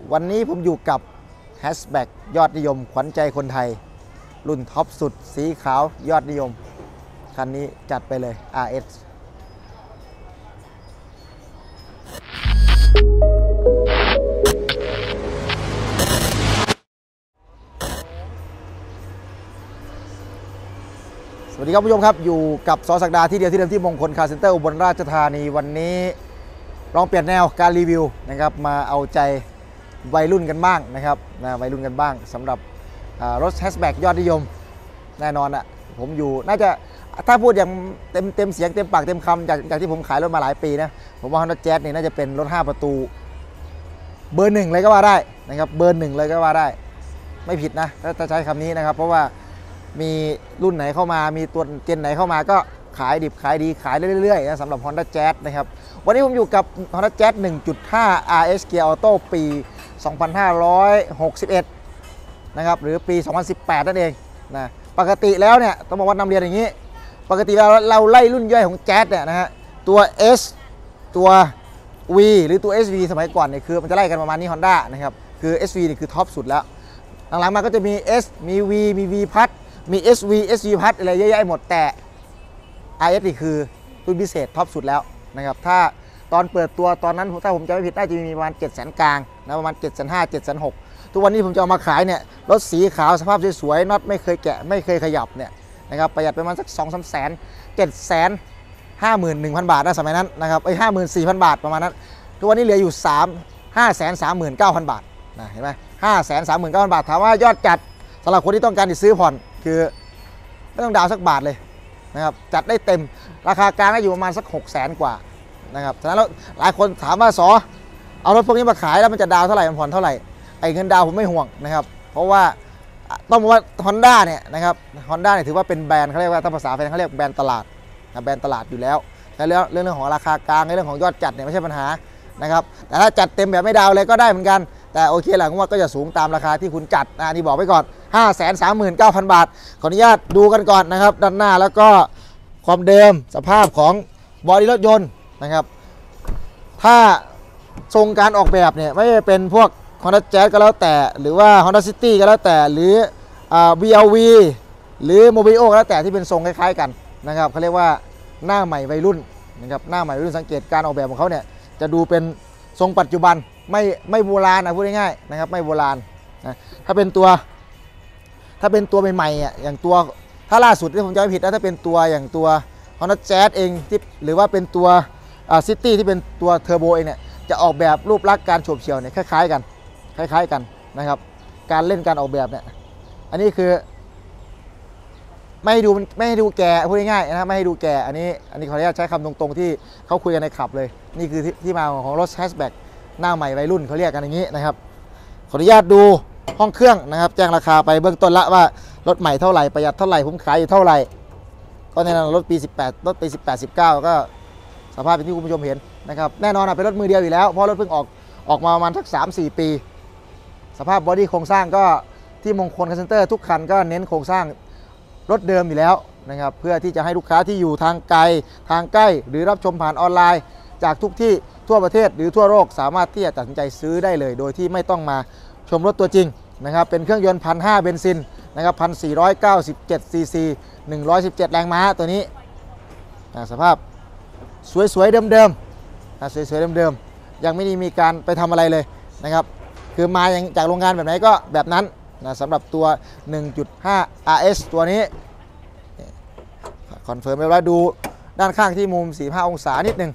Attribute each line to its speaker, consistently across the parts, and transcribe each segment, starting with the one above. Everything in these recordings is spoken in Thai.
Speaker 1: วันนี้ผมอยู่กับแฮชแบ็กยอดนิยมขวัญใจคนไทยรุ่นท็อปสุดสีขาวยอดนิยมคันนี้จัดไปเลย RS สวัสดีครับผู้ชมครับอยู่กับส.ศักดาที่เดียวที่เดิมที่มงคลคาร์เซ็นเตอร์อุบลราชธานีวันนี้ลองเปลี่ยนแนวการรีวิวนะครับมาเอาใจวัยรุ่นกันบ้างนะครับวัยรุ่นกันบ้างสำหรับรถแฮชแบ็กยอดนิยมแน่นอนอะผมอยู่น่าจะถ้าพูดอย่างเต็มเสียงเต็มปากเต็มคำจากที่ผมขายรถมาหลายปีนะผมว่า Honda Jazz นี่น่าจะเป็นรถ5ประตูเบอร์หนึ่งเลยก็ว่าได้นะครับเบอร์หนึ่งเลยก็ว่าได้ไม่ผิดนะถ้าใช้คำนี้นะครับเพราะว่ามีรุ่นไหนเข้ามามีตัวเจนไหนเข้ามาก็ขายดิบขายดีขายเรื่อยๆนะสำหรับ Honda Jazz นะครับวันนี้ผมอยู่กับ Honda Jazz 1.5 RS Gear Auto ปี 2561 นะครับหรือปี 2018 นั่นเองนะปกติแล้วเนี่ยต้องบอกว่านำเรียนอย่างนี้ปกติเราไล่รุ่นย่อยของ Jazz เนี่ยนะฮะตัว S ตัว V หรือตัว SV สมัยก่อนเนี่ยคือมันจะไล่กันประมาณนี้ Honda นะครับคือ SV นี่คือท็อปสุดแล้วหลังๆมาก็จะมี S มี V มี V พัดมี SV SV พัดอะไรเยอะแยะหมดแต่ RS นี่คือรุ่นพิเศษท็อปสุดแล้วนะครับถ้าตอนเปิดตัวตอนนั้นถ้าผมจำไม่ผิดน่าจะมีประมาณ 700,000 กลางนะประมาณ 750,000 760,000ทุกวันนี้ผมจะเอามาขายเนี่ยรถสีขาวสภาพสวยๆน็อตไม่เคยแกะไม่เคยขยับเนี่ยนะครับประหยัดประมาณสัก 2-3 แสน 751,000 บาทนะสมัยนั้นนะครับ54,000 บาทประมาณนั้นทุกวันนี้เหลืออยู่ 539,000 บาทนะเห็นไหม539,000 บาทถามว่ายอดจัดสำหรับคนที่ต้องการจะซื้อผ่อนคือไม่ต้องดาวสักบาทเลยนะครับจัดได้เต็มราคากลางก็อยู่ประมาณสัก 600,000 กว่านะครับฉะนั้นแล้วหลายคนถามว่าเอารถพวกนี้มาขายแล้วมันจะดาวเท่าไหร่มันผ่อนเท่าไหร่ไอ้เงินดาวผมไม่ห่วงนะครับเพราะว่าต้องบอกว่า Honda เนี่ยนะครับ Honda เนี่ยถือว่าเป็นแบรนด์เขาเรียกว่าถ้าภาษาแฟนเขาเรียกแบรนด์ตลาดนะแบรนด์ตลาดอยู่แล้วแต่เรื่องของราคากลางเรื่องของยอดจัดเนี่ยไม่ใช่ปัญหานะครับแต่ถ้าจัดเต็มแบบไม่ดาวเลยก็ได้เหมือนกันแต่โอเคแหละผมว่าก็จะสูงตามราคาที่คุณจัดนะนี่บอกไว้ก่อน 539,000 บาทขออนุญาตดูกันก่อนนะครับด้านหน้าแล้วก็ความเดิมสภาพของบอดี้รถยนต์นะครับถ้าทรงการออกแบบเนี่ยไม่เป็นพวก Honda Jazz ก็แล้วแต่หรือว่า Honda City ก็แล้วแต่หรือ BRV หรือ Mobio ก็แล้วแต่ที่เป็นทรงคล้ายๆกันนะครับเขาเรียกว่าหน้าใหม่วัยรุ่นนะครับหน้าใหม่วัยรุ่นสังเกตการออกแบบของเขาเนี่ยจะดูเป็นทรงปัจจุบันไม่โบราณนะพูดง่ายๆนะครับไม่โบราณนะถ้าเป็นตัวใหม่ๆอย่างตัวถ้าล่าสุดที่ผมจำไม่ผิดนะถ้าเป็นตัวอย่างตัว Honda Jazz เองที่หรือว่าเป็นตัวCity ที่เป็นตัวเทอร์โบเองเนี่ยจะออกแบบรูปลักษณ์การโฉบเฉี่ยวเนี่ยคล้ายๆกันนะครับการเล่นการออกแบบเนี่ยอันนี้คือไม่ให้ดูแก่พูดง่ายๆนะไม่ให้ดูแก่อันนี้ขออนุญาตใช้คำตรงๆที่เขาคุยกันในขับเลยนี่คือที่มาของรถแฮชแบ็กหน้าใหม่วัยรุ่นเขาเรียกกันอย่างนี้นะครับขออนุญาตดูห้องเครื่องนะครับแจ้งราคาไปเบื้องต้นละว่ารถใหม่เท่าไหร่ประหยัดเท่าไหร่ผมขายอยู่เท่าไหร่ก็แน่นอนรถปี18รถปี18 19ก็สภาพเป็นที่คุณผู้ชมเห็นนะครับแน่นอนเป็นรถมือเดียวอยู่แล้วเพราะรถเพิ่งออกมาประมาณสัก 3-4 ปีสภาพบอดี้โครงสร้างก็ที่มงคลคาร์เซ็นเตอร์ทุกคันก็เน้นโครงสร้างรถเดิมอยู่แล้วนะครับเพื่อที่จะให้ลูกค้าที่อยู่ทางไกลทางใกล้หรือรับชมผ่านออนไลน์จากทุกที่ทั่วประเทศหรือทั่วโลกสามารถที่จะตัดสินใจซื้อได้เลยโดยที่ไม่ต้องมาชมรถตัวจริงนะครับเป็นเครื่องยนต์ 1,500 เบนซินนะครับ1,497 ซีซี117 แรงม้าตัวนี้สภาพสวยๆเดิมๆสวยๆเดิมๆยังไม่ได้มีการไปทำอะไรเลยนะครับคือมาอย่างจากโรงงานแบบไหนก็แบบนั้นนะสำหรับตัว 1.5 RS ตัวนี้คอนเฟิร์มไปแล้วดูด้านข้างที่มุม 45 องศานิดนึง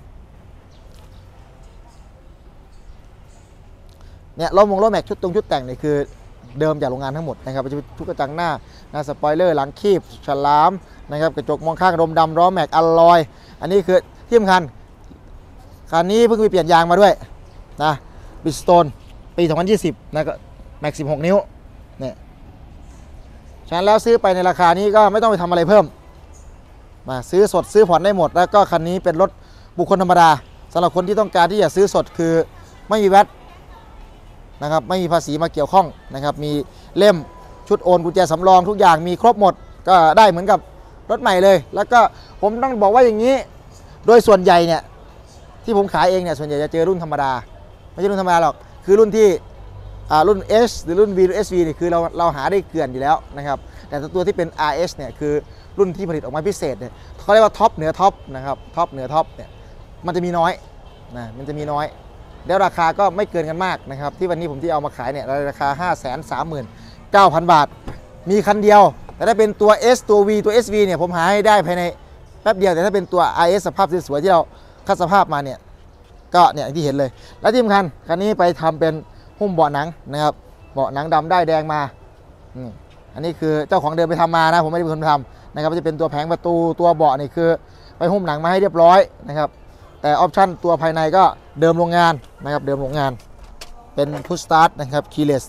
Speaker 1: เนี่ยล้อแม็กชุดแต่งนี่คือเดิมจากโรงงานทั้งหมดนะครับจะเป็นทุกกระจังหน้าสปอยเลอร์หลังคีบฉลามนะครับกระจกมองข้างดมดำล้อแม็กอลลอยอันนี้คือที่สำคัญคันนี้เพิ่งมีเปลี่ยนยางมาด้วยนะบิสโตนปี 2020นะก็แม็ก 16 นิ้วเนี่ยฉะนั้นแล้วซื้อไปในราคานี้ก็ไม่ต้องไปทำอะไรเพิ่มมาซื้อสดซื้อผ่อนได้หมดแล้วก็คันนี้เป็นรถบุคคลธรรมดาสำหรับคนที่ต้องการที่จะซื้อสดคือไม่มีแวตนะครับไม่มีภาษีมาเกี่ยวข้องนะครับมีเล่มชุดโอนกุญแจสำรองทุกอย่างมีครบหมดก็ได้เหมือนกับรถใหม่เลยแล้วก็ผมต้องบอกว่าอย่างนี้โดยส่วนใหญ่เนี่ยที่ผมขายเองเนี่ยส่วนใหญ่จะเจอรุ่นธรรมดาไม่ใช่รุ่นธรรมดาหรอกคือรุ่นที่รุ่น S หรือรุ่น V หรือ SV เนี่ยคือเราหาได้เกลื่อนอยู่แล้วนะครับแต่ตัวที่เป็น RS เนี่ยคือรุ่นที่ผลิตออกมาพิเศษเนี่ยเขาเรียกว่าท็อปเหนือท็อปนะครับท็อปเหนือท็อปเนี่ยมันจะมีน้อยนะมันจะมีน้อยแล้วราคาก็ไม่เกินกันมากนะครับที่วันนี้ผมที่เอามาขายเนี่ยราคา 539,000 บาทมีคันเดียวแต่ถ้าเป็นตัว S ตัว V ตัว SV เนี่ยผมหาให้ได้ภายในแป๊บเดียวแต่ถ้าเป็นตัว RS สภาพสวยๆที่เราคัดสภาพมาเนี่ยก็เนี่ยที่เห็นเลยและที่สำคัญคันนี้ไปทำเป็นหุ้มเบาะหนังนะครับเบาะหนังดำได้แดงมาอันนี้คือเจ้าของเดิมไปทำมานะผมไม่ได้เป็นคนทำนะครับจะเป็นตัวแผงประตูตัวเบาะนี่คือไปหุ้มหนังมาให้เรียบร้อยนะครับแต่ออปชั่นตัวภายในก็เดิมโรงงานนะครับเดิมโรงงานเป็นพุชสตาร์ทนะครับคีย์เลส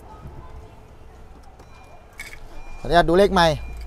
Speaker 1: ขออนุญาตดูเลขใหม่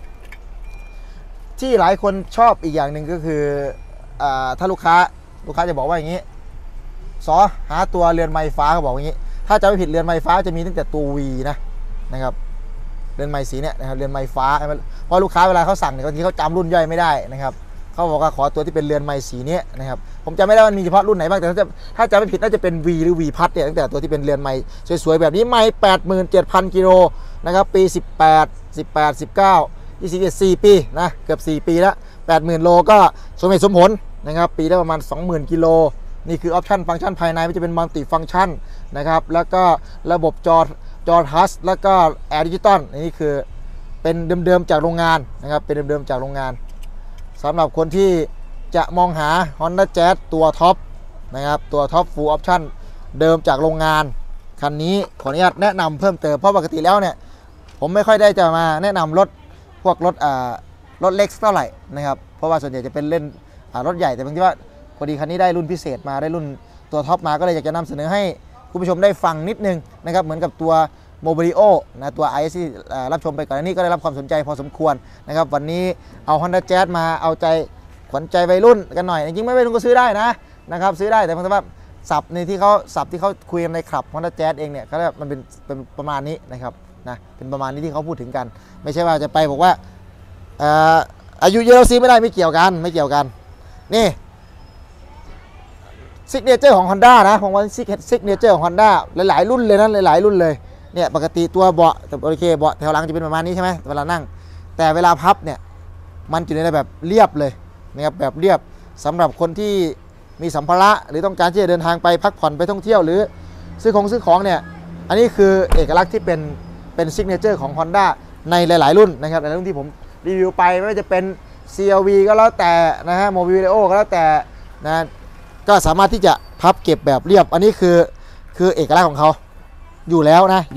Speaker 1: ที่หลายคนชอบอีกอย่างหนึ่งก็คือถ้าลูกค้าจะบอกว่าอย่างนี้หาตัวเรือนไม้ฟ้าเขาบอกอย่างนี้ถ้าจะไม่ผิดเรือนไม้ฟ้าจะมีตั้งแต่ตัว V นะครับเรือนไม้สีเนี่ยนะครับเรือนไม้ฟ้าเพราะลูกค้าเวลาเขาสั่งเนี่ยบางทีเขาจำรุ่นย่อยไม่ได้นะครับเขาบอกว่าขอตัวที่เป็นเรือนไม้สีนี้นะครับผมจำไม่ได้ว่ามีเฉพาะรุ่นไหนบ้างแต่ถ้าจะไม่ผิดน่าจะเป็น V หรือ V พัดเนี่ยตั้งแต่ตัวที่เป็นเรือนไม้สวยๆแบบนี้ไม้ 87,000 กิโลนะครับปี18 19 20 4 ปีนะเกือบ4 ปีแล้ว 80,000 โลก็สมเหตุสมผลนะครับปีละประมาณ 20,000 กิโลนี่คือออปชันฟังก์ชันภายในมันจะเป็นมัลติฟังก์ชันนะครับแล้วก็ระบบจอทัชแล้วก็แอร์ดิจิตอลนี่คือเป็นเดิมๆจากโรงงานนะครับเป็นเดิมๆจากโรงงานสำหรับคนที่จะมองหา Honda Jazz ตัวท็อปนะครับตัวท็อปฟูลออปชันเดิมจากโรงงานคันนี้ขออนุญาตแนะนำเพิ่มเติมเพราะปกติแล้วเนี่ยผมไม่ค่อยได้จะมาแนะนำรถเล็กเท่าไหร่นะครับเพราะว่าส่วนใหญ่จะเป็นเล่นรถใหญ่แต่บางทีว่าพอดีคันนี้ได้รุ่นพิเศษมาได้รุ่นตัวท็อปมาก็เลยอยากจะนำเสนอให้คุณผู้ชมได้ฟังนิดนึงนะครับเหมือนกับตัวโมบิลิโอนะตัว IS ที่รับชมไปก่อนนี้ก็ได้รับความสนใจพอสมควรนะครับวันนี้เอา Honda Jazz มาเอาใจขวัญใจวัยรุ่นกันหน่อยจริงๆไม่วัยรุ่นก็ซื้อได้นะครับซื้อได้แต่เพราะว่าศัพท์ที่เขาคุยกันในคลับ Honda Jazz เองเนี่ยก็มันเป็นประมาณนี้นะครับนะเป็นประมาณนี้ที่เขาพูดถึงกันไม่ใช่ว่าจะไปบอกว่าอายุเยอะซื้อไม่ได้ไม่เกี่ยวกันนี่ซิกเนเจอร์ของ Honda นะของวันซิกเนเจอร์ของ Honda หลายๆรุ่นเลยนะหลายๆรุ่นเลยเนี่ยปกติตัวเบาะโอเคเบาะแถวหลังจะเป็นประมาณนี้ใช่ไหมเวลานั่งแต่เวลาพับเนี่ยมันจะในแบบเรียบเลยนะครับแบบเรียบสำหรับคนที่มีสัมภาระหรือต้องการที่จะเดินทางไปพักผ่อนไปท่องเที่ยวหรือซื้อของเนี่ยอันนี้คือเอกลักษณ์ที่เป็นซิกเนเจอร์ของ Honda ในหลายๆรุ่นนะครับหลายรุ่นที่ผมรีวิวไปไม่ว่าจะเป็น CR-V ก็แล้วแต่นะฮะ Mobilio ก็แล้วแต่นะก็สามารถที่จะพับเก็บแบบเรียบอันนี้คือเอกลักษณ์ของเขาอยู่แล้ว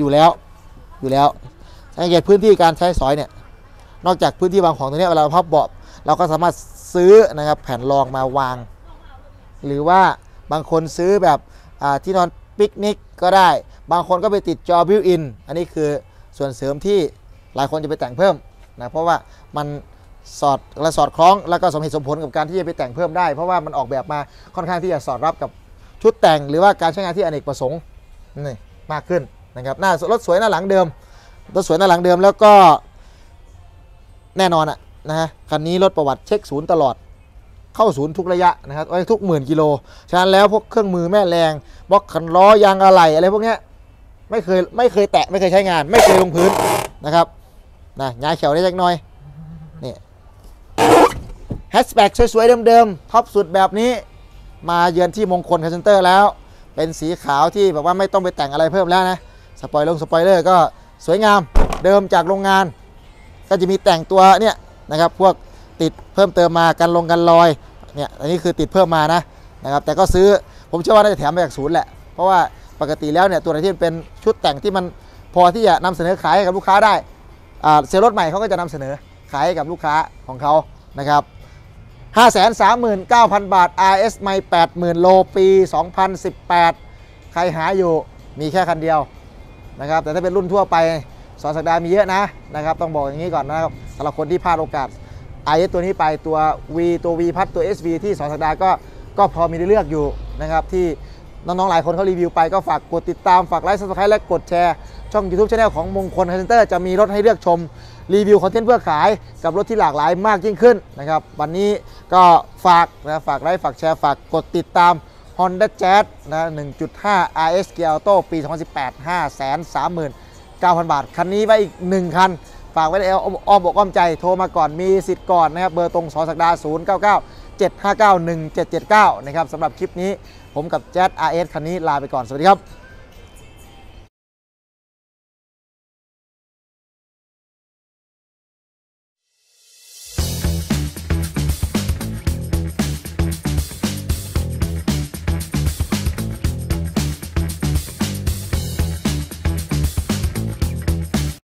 Speaker 1: สังเกตพื้นที่การใช้สอยเนี่ยนอกจากพื้นที่วางของตรงนี้เวลาเราพับเบาะเราก็สามารถซื้อนะครับแผ่นรองมาวางหรือว่าบางคนซื้อแบบที่นอนปิกนิกก็ได้บางคนก็ไปติดจอบิวอินอันนี้คือส่วนเสริมที่หลายคนจะไปแต่งเพิ่มนะเพราะว่ามันสอดคล้องแล้วก็สมเหตุสมผลกับการที่จะไปแต่งเพิ่มได้เพราะว่ามันออกแบบมาค่อนข้างที่จะสอดรับกับชุดแต่งหรือว่าการใช้งานที่อเนกประสงค์นี่มากขึ้นนะครับรถสวยหน้าหลังเดิมแล้วก็แน่นอนนะฮะคันนี้รถประวัติเช็คศูนย์ตลอดเข้าศูนย์ทุกระยะนะครับทุกหมื่นกิโลฉะนั้นแล้วพวกเครื่องมือแม่แรงบล็อกคันล้อยางอะไหล่อะไรพวกนี้ไม่เคยแตะไม่เคยใช้งานไม่เคยลงพื้นนะครับนะย้ายเขียวได้เล็กน้อยนี่แฮชแบ็กสวยๆเดิมๆท็อปสุดแบบนี้มาเยือนที่มงคลคาร์เซนเตอร์แล้วเป็นสีขาวที่แบบว่าไม่ต้องไปแต่งอะไรเพิ่มแล้วนะสปอยเลอร์ก็สวยงามเดิมจากโรงงานก็จะมีแต่งตัวเนี่ยนะครับพวกติดเพิ่มเติมมากันรอยเนี่ยอันนี้คือติดเพิ่มมานะครับแต่ก็ซื้อผมเชื่อว่าน่าจะแถมมาจากศูนย์แหละเพราะว่าปกติแล้วเนี่ยตัวไหนที่เป็นชุดแต่งที่มันพอที่จะนำเสนอขายให้กับลูกค้าได้เซลล์รถใหม่เขาก็จะนำเสนอขายให้กับลูกค้าของเขานะครับ 539,000 บาท RS ไม่ 80,000 โลปี 2018 ใครหาอยู่มีแค่คันเดียวนะครับแต่ถ้าเป็นรุ่นทั่วไปสอนศักดามีเยอะนะครับต้องบอกอย่างนี้ก่อนนะครับสำหรับคนที่พลาดโอกาส RS ตัวนี้ไปตัว V พัดตัว SV ที่สอนศักดาก็พอมีได้เลือกอยู่นะครับที่น้องๆหลายคนเขารีวิวไปก็ฝากกดติดตามฝากไลค์ Subscribe และกดแชร์ช่อง YouTube Channel ของมงคลคาร์เซนเตอร์จะมีรถให้เลือกชมรีวิวคอนเทนต์เพื่อขายกับรถที่หลากหลายมากยิ่งขึ้นนะครับวันนี้ก็ฝากไลค์ฝากแชร์ฝากกดติดตาม Honda Jazz นะ 1.5 RS Gear Auto ปี 2018 539,000 บาท คันนี้ไว้อีก 1 คัน ฝากไว้ในอ้อมอกอ้อมใจโทรมาก่อนมีสิทธิ์ก่อนนะครับ เบอร์ตรงสศักดา 099 759 1779 นะครับสำหรับคลิปนี้ผมกับ Jazz RS คันนี้ลาไปก่อน สวัสดีครับ